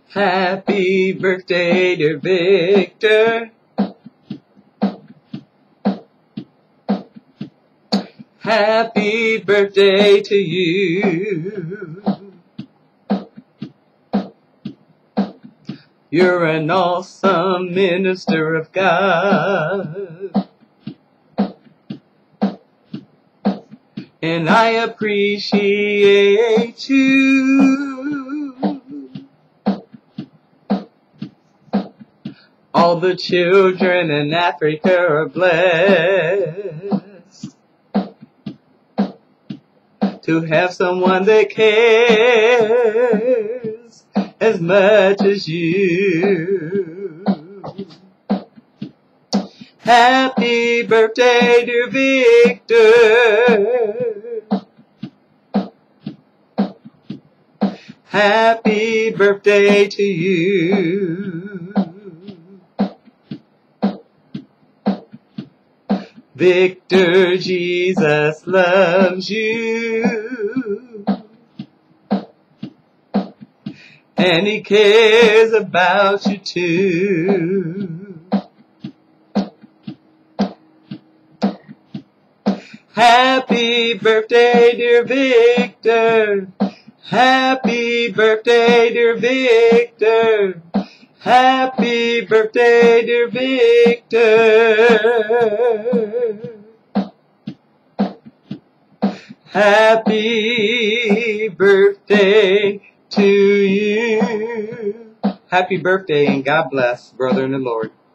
Happy birthday, dear Victor. Happy birthday to you. You're an awesome minister of God, and I appreciate you. All the children in Africa are blessed to have someone that cares as much as you. Happy birthday, dear Victor. Happy birthday to you. Victor, Jesus loves you, and he cares about you too. Happy birthday, dear Victor. Happy birthday, dear Victor. Happy birthday, dear Victor. Happy birthday to you. Happy birthday and God bless, brother in the Lord.